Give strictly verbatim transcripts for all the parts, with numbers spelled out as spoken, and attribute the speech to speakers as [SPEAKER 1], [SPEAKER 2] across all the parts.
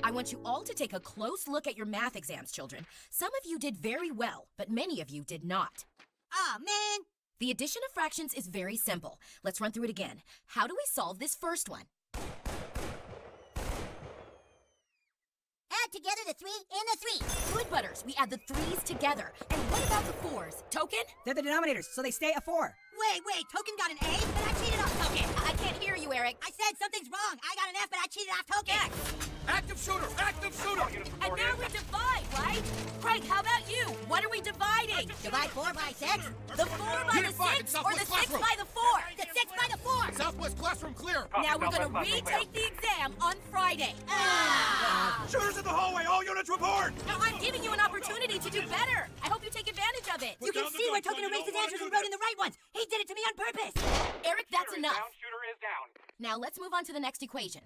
[SPEAKER 1] I want you all to take a close look at your math exams, children. Some of you did very well, but many of you did not.
[SPEAKER 2] Aw, oh, man!
[SPEAKER 1] The addition of fractions is very simple. Let's run through it again. How do we solve this first one?
[SPEAKER 2] Add together the three and the three.
[SPEAKER 1] Good, Butters. We add the threes together. And what about the fours? Token?
[SPEAKER 3] They're the denominators, so they stay a four.
[SPEAKER 2] Wait, wait, Token got an A, but I cheated off Token.
[SPEAKER 1] I can't hear you, Eric.
[SPEAKER 2] I said something's wrong. I got an F, but I cheated off Token.
[SPEAKER 1] X.
[SPEAKER 4] Active shooter! Active shooter!
[SPEAKER 1] And now we divide, right? Craig, how about you? What are we dividing?
[SPEAKER 2] Divide four by six?
[SPEAKER 1] The four by the six or the six by the four?
[SPEAKER 2] The six by the four!
[SPEAKER 4] Southwest classroom clear!
[SPEAKER 1] Now we're gonna retake the exam on Friday.
[SPEAKER 2] Ah!
[SPEAKER 4] Shooters in the hallway! All units report!
[SPEAKER 1] Now I'm giving you an opportunity to do better. I hope you take advantage of it.
[SPEAKER 2] You can see where Token erased his answers and wrote in the right ones. He did it to me on purpose.
[SPEAKER 1] Eric, that's enough.
[SPEAKER 5] Down, shooter is down.
[SPEAKER 1] Now let's move on to the next equation.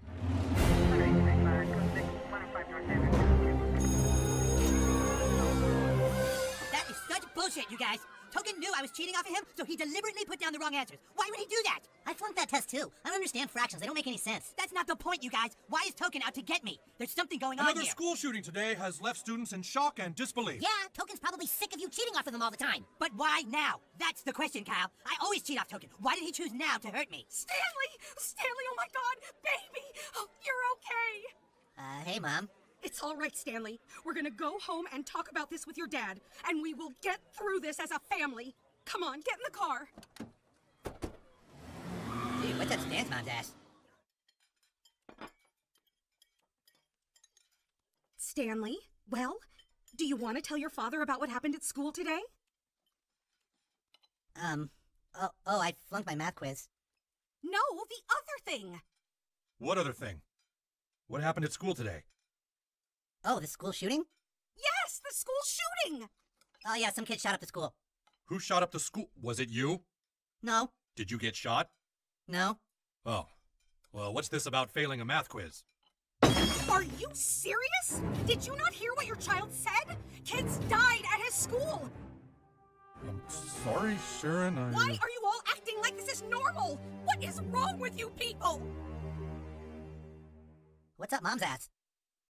[SPEAKER 2] That is such bullshit, you guys. Token knew I was cheating off of him, so he deliberately put down the wrong answers. Why would he do that? I flunked that test too. I don't understand fractions. They don't make any sense. That's not the point, you guys. Why is Token out to get me? There's something going on here.
[SPEAKER 4] Another school shooting today has left students in shock and disbelief.
[SPEAKER 2] Yeah, Token's probably sick of you cheating off of them all the time. But why now? That's the question, Kyle. I always cheat off Token. Why did he choose now to hurt me?
[SPEAKER 6] Stanley! Stanley, oh my God! Baby! Oh, you're okay!
[SPEAKER 2] Uh, hey, Mom.
[SPEAKER 6] It's all right, Stanley. We're gonna go home and talk about this with your dad, and we will get through this as a family. Come on, get in the car.
[SPEAKER 2] Dude, what's that Stan's mom's ass?
[SPEAKER 6] Stanley, well, do you want to tell your father about what happened at school today?
[SPEAKER 2] Um, oh, oh, I flunked my math quiz.
[SPEAKER 6] No, the other thing.
[SPEAKER 4] What other thing? What happened at school today?
[SPEAKER 2] Oh, the school shooting?
[SPEAKER 6] Yes, the school shooting!
[SPEAKER 2] Oh, yeah, some kid shot up the school.
[SPEAKER 4] Who shot up the school? Was it you?
[SPEAKER 2] No.
[SPEAKER 4] Did you get shot?
[SPEAKER 2] No.
[SPEAKER 4] Oh. Well, what's this about failing a math quiz?
[SPEAKER 6] Are you serious? Did you not hear what your child said? Kids died at his school!
[SPEAKER 4] I'm sorry, Sharon, I...
[SPEAKER 6] Why are you all acting like this is normal? What is wrong with you people?
[SPEAKER 2] What's up Mom's ass?